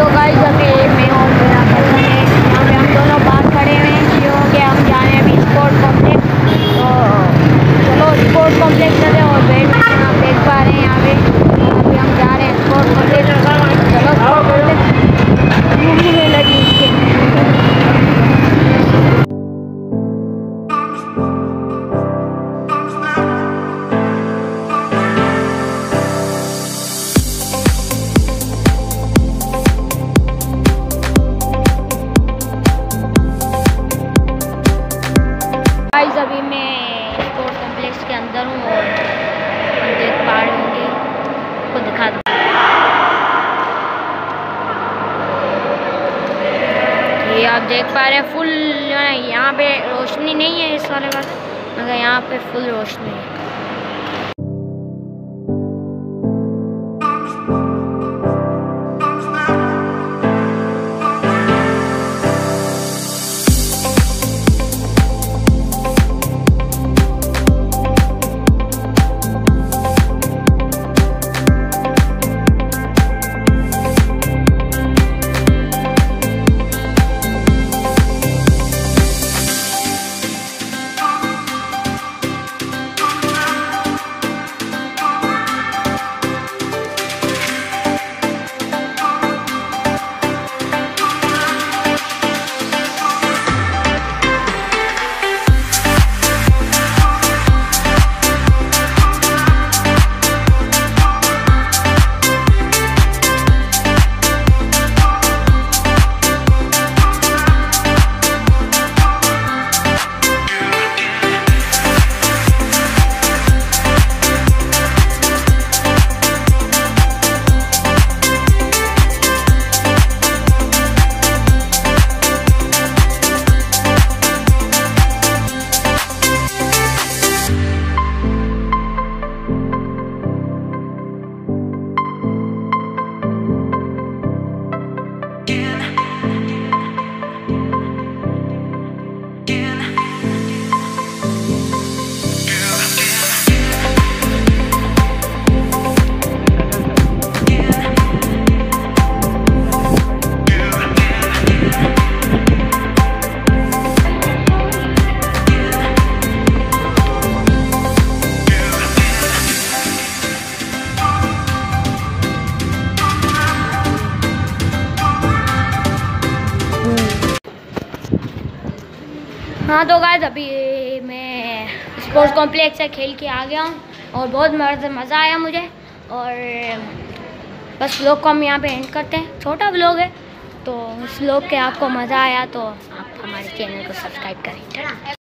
तो गाइस अभी मैं और मेरा कज़न है, यहाँ पे हम दोनों बाहर खड़े हुए हैं क्योंकि हम जा रहे हैं अभी स्पोर्ट कॉम्प्लेक्स। तो चलो स्पोर्ट कॉम्प्लेक्स चले और बैठ आप देख पा रहे हैं यहाँ पे अभी हम जा रहे हैं स्पोर्ट कॉम्प्लेक्स। चलो स्पोर्ट कॉम्प्लेक्स घूमने लगी इसके। गाइस अभी मैं स्पोर्ट कॉम्प्लेक्स के अंदर हूँ और हम देख पा रहे होंगे, आपको दिखा दूँ। ये आप देख पा रहे हैं फुल, यहाँ पे रोशनी नहीं है इस वाले पास, मगर यहाँ पे फुल रोशनी है। हाँ तो गाइस अभी मैं स्पोर्ट्स कॉम्प्लेक्स से खेल के आ गया हूँ और बहुत मज़ा आया मुझे। और बस व्लॉग को हम यहाँ पे एंड करते हैं, छोटा व्लॉग है तो इस व्लॉग के आपको मज़ा आया तो आप हमारे चैनल को सब्सक्राइब करें।